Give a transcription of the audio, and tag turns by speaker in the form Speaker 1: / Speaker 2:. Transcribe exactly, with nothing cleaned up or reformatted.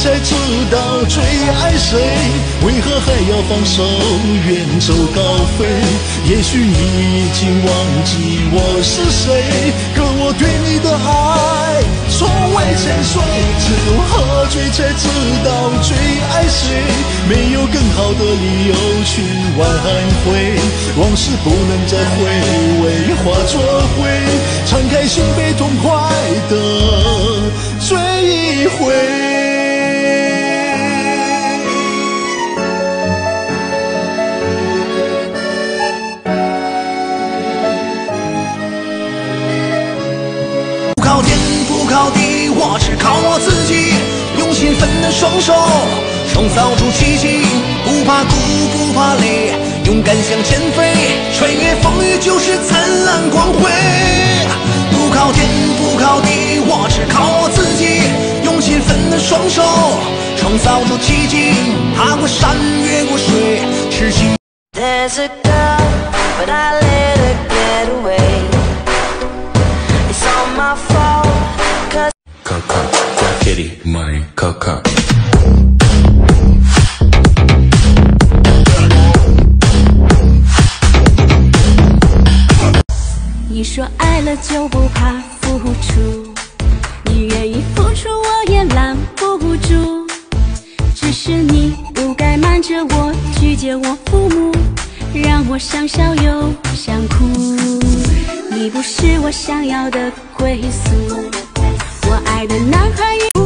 Speaker 1: 才知道最爱谁，为何还要放手远走高飞？也许你已经忘记我是谁，可我对你的爱从未沉睡。只有喝醉才知道最爱谁，没有更好的理由去挽回。往事不能再回味，化作灰，敞开心扉，痛快的追一回。
Speaker 2: 不靠天不靠地，我只靠我自己，用勤奋的双手创造出奇迹，不怕苦不怕累，勇敢向前飞，穿越风雨就是灿烂光辉。不靠天不靠地，我只靠我自己，用勤奋的双手创造出奇迹，踏过山越过水，痴心。There's a girl, but I let her get away. It's all my fault, cause
Speaker 3: Coco, Jack Kitty, my Coco.
Speaker 4: 你说爱了就不怕付出，你愿意付出我也拦不住，只是你不该瞒着我，拒绝我父母，让我想笑又想哭。你不是我想要的归宿，我爱的男孩也